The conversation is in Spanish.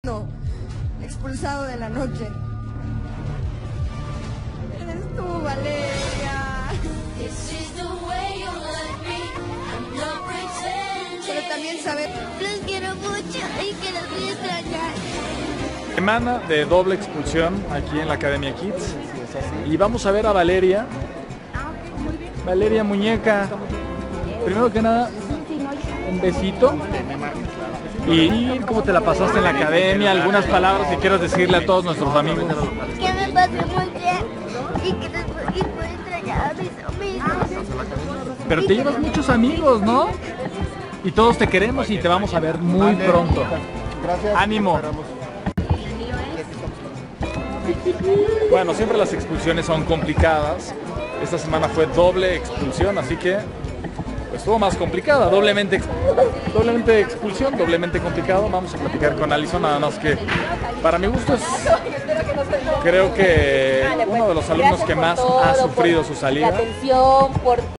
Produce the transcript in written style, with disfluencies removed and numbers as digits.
No, expulsado de la noche. Eres tú, Valeria. Pero también saber. Los quiero mucho y que los voy a extrañar. Semana de doble expulsión aquí en la Academia Kids. Y vamos a ver a Valeria. Valeria, muñeca. Primero que nada, un besito. Y cómo te la pasaste en la academia, algunas palabras que quieras decirle a todos nuestros amigos. Que me pasé muy bien y que después voy a extrañar a mis amigos. Pero te llevas muchos amigos, ¿no? Y todos te queremos y te vamos a ver muy pronto. Gracias. ¡Ánimo! Bueno, siempre las expulsiones son complicadas. Esta semana fue doble expulsión, así que pues estuvo más complicada. Doblemente expulsión, doblemente complicado. Vamos a platicar con Alison, nada más que para mi gusto es, creo que uno de los alumnos que más ha sufrido su salida.